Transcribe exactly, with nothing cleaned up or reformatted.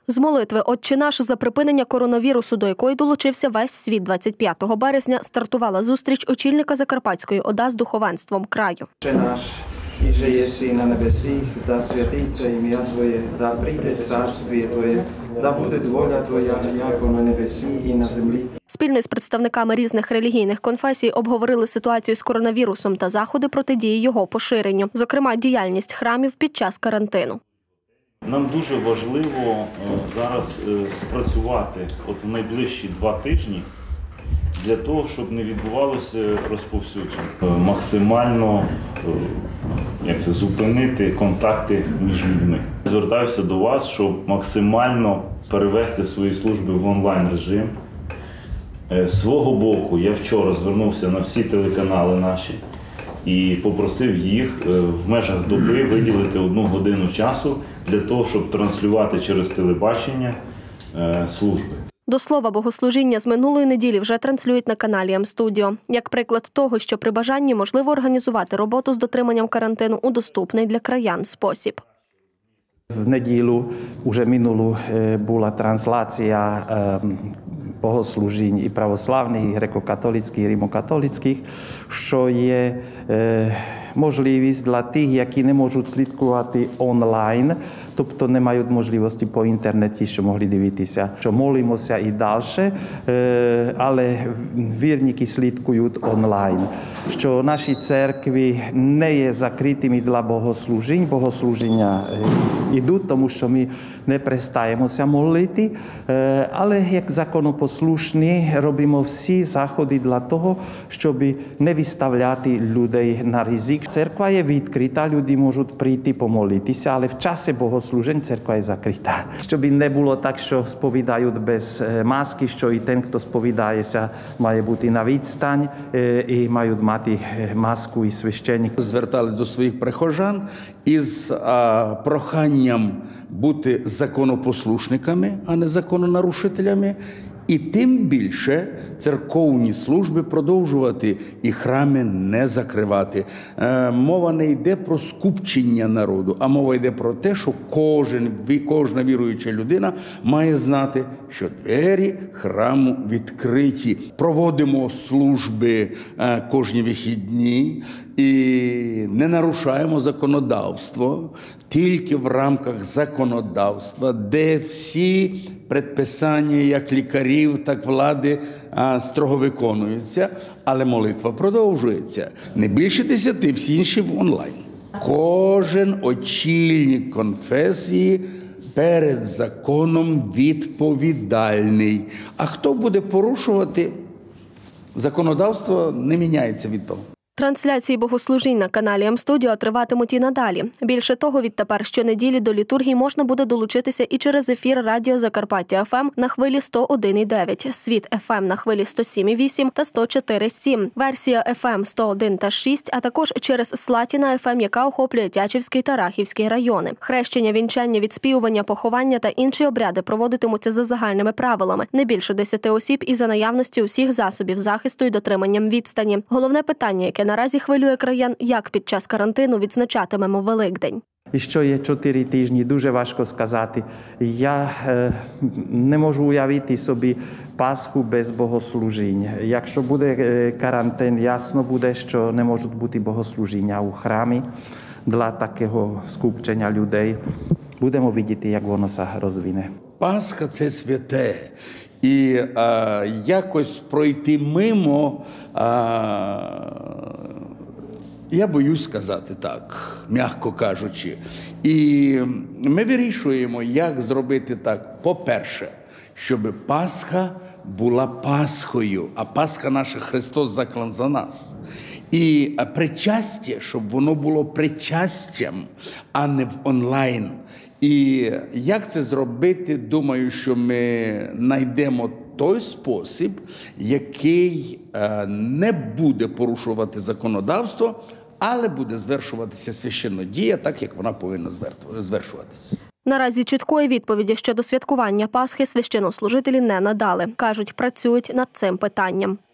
З молитви «Отче наш» за припинення коронавірусу, до якої долучився весь світ, двадцять п'ятого березня стартувала зустріч очільника Закарпатської ОДА з духовенством краю. «Отче наш, іже єси на небесіх, да святиться ім'я Твоє, да прийде царствіє Твоє, да буде воля Твоя, яко на небесі і на землі». Спільно з представниками різних релігійних конфесій обговорили ситуацію з коронавірусом та заходи протидії його поширенню, зокрема діяльність храмів під час карантину. Нам дуже важливо зараз спрацювати от в найближчі два тижні для того, щоб не відбувалося розповсюдження. Максимально як це, зупинити контакти між людьми. Звертаюся до вас, щоб максимально перевести свої служби в онлайн-режим. З свого боку, я вчора звернувся на всі телеканали наші і попросив їх в межах доби виділити одну годину часу для того, щоб транслювати через телебачення служби. До слова, богослужіння з минулої неділі вже транслюють на каналі М-студіо. Як приклад того, що при бажанні можливо організувати роботу з дотриманням карантину у доступний для краян спосіб. В неділю, уже минулу, була трансляція богослужінь і православних, і греко-католицьких, і римо-католицьких, що є можливість для тих, які не можуть слідкувати онлайн, тобто не мають можливості по інтернеті, що могли дивитися, що молимося і далі, але вірники слідкують онлайн. Що наші церкви не є закритими для богослужінь, богослужіння йдуть, тому що ми не перестаємося молити, але як законопослушні робимо всі заходи для того, щоб не виставляти людей на ризик. Церква є відкрита, люди можуть прийти помолитися, але в часі богослужень церква є закрита. Щоб не було так, що сповідають без маски, що і ten, хто сповідається, має бути на відстань і мають мати маску і священник. Звертали до своїх прихожан із а, проханням бути законопослушниками, а не закононарушителями. І тим більше церковні служби продовжувати і храми не закривати. Е, мова не йде про скупчення народу, а мова йде про те, що кожен, кожна віруюча людина має знати, що двері храму відкриті. Проводимо служби е, кожні вихідні і не нарушаємо законодавство, тільки в рамках законодавства, де всі предписання як лікарів, так влади а, строго виконуються, але молитва продовжується. Не більше десяти, всі інші в онлайн. Кожен очільник конфесії перед законом відповідальний. А хто буде порушувати, законодавство не міняється від того. Трансляції богослужінь на каналі М-студіо триватимуть і надалі. Більше того, відтепер щонеділі до літургії можна буде долучитися і через ефір радіо Закарпаття еф ем на хвилі сто один і дев'ять, Світ еф ем на хвилі сто сім і вісім та сто чотири і сім, версія еф ем сто один та шість, а також через Слатіна еф ем, яка охоплює Тячівський та Рахівський райони. Хрещення, вінчання, відспівування, поховання та інші обряди проводитимуться за загальними правилами. Не більше десяти осіб і за наявності усіх засобів захисту і дотриманням відстані. Головне питання, яке наразі хвилює краян, як під час карантину відзначатимемо Великдень. І що є чотири тижні, дуже важко сказати. Я е, не можу уявити собі Пасху без богослужінь. Якщо буде е, карантин, ясно буде, що не можуть бути богослужіння у храмі для такого скупчення людей. Будемо бачити, як воно се розвине. Пасха – це святе. І а, якось пройти мимо, а, я боюсь сказати так, м'яко кажучи. І ми вирішуємо, як зробити так. По-перше, щоб Пасха була Пасхою, а Пасха наша Христос заклан за нас. І причастя, щоб воно було причастям, а не в онлайн. І як це зробити, думаю, що ми знайдемо той спосіб, який не буде порушувати законодавство, але буде звершуватися священнодія так, як вона повинна звершуватися. Наразі чіткої відповіді щодо святкування Пасхи священнослужителі не надали. Кажуть, працюють над цим питанням.